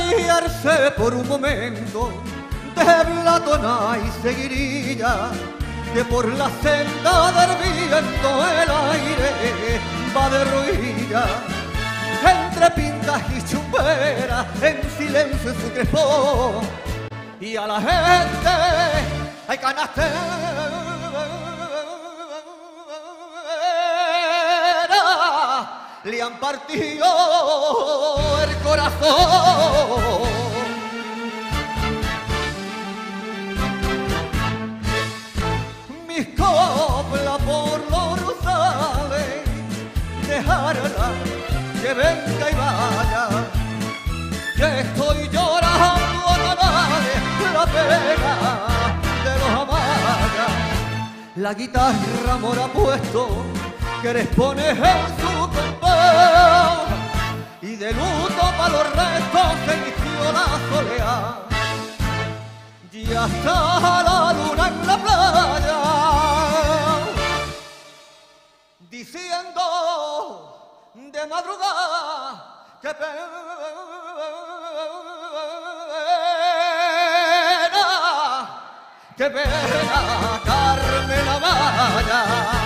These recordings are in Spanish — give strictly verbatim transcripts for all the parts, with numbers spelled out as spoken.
extraviarse por un momento de Blatona y seguirilla, que por la senda del viento el aire va de ruilla. Entre pintas y chumberas, en silencio en su crespón, y a la gente hay canastera, le han partido el corazón. Mis coplas por los rosales, dejarla que venga y vaya, que estoy llorando a canales la pena de los amayas. La guitarra mora puesto que les pone en su compás, y de luto para los restos se vistió la soleá. Ya está la luna en la playa, diciendo de madrugada que pena, que pena, Carmen Amaya.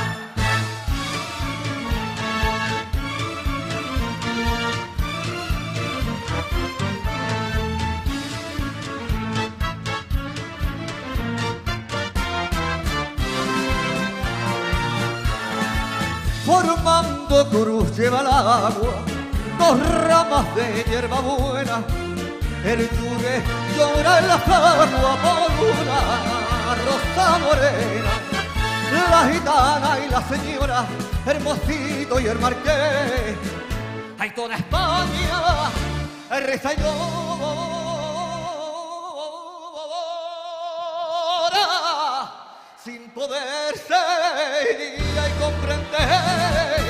Formando cruz lleva el agua, dos ramas de hierbabuena, el yugue llora en la agua por una rosa morena. La gitana y la señora, Hermosito y el marqués, hay toda España, el reza y llora, sin poderse ir y comprender.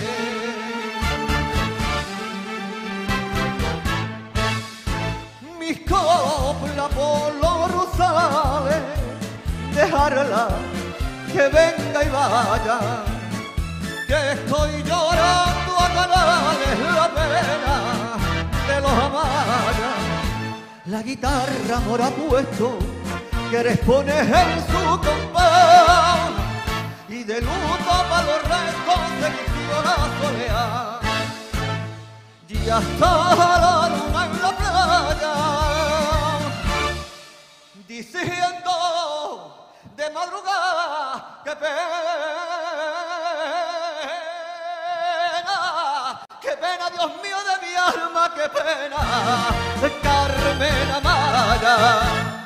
Mis coplas por los rosales, dejarla que venga y vaya, que estoy llorando a canales la pena de los amayas. La guitarra mora puesto que les pone en su compás, y de luto para los restos se vistió la soleá. Ya está la luna en la playa, diciendo de madrugada que pena, que pena, Dios mío de mi alma, que pena, Carmen Amaya.